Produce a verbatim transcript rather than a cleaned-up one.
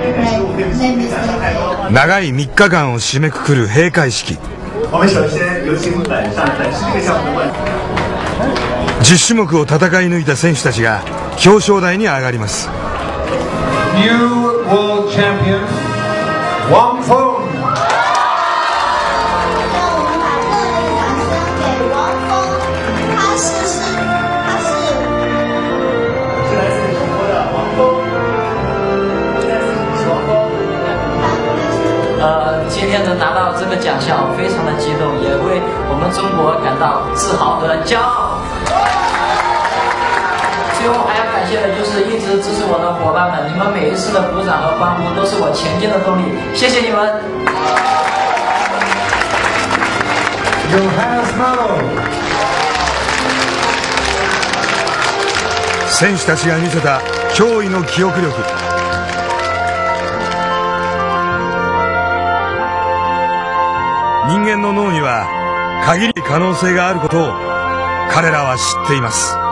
長いみっかかんを締めくくる閉会式。じゅっしゅもくを戦い抜いた選手たちが表彰台に上がります。 New World Champion Wang Feng。 呃，今天能拿到这个奖项，非常的激动，也为我们中国感到自豪和骄傲。最后还要感谢的就是一直支持我的伙伴们，你们每一次的鼓掌和欢呼都是我前進的动力，谢谢你们。 選手たちが見せた驚異の記憶力。人間の脳には限り可能性があることを彼らは知っています。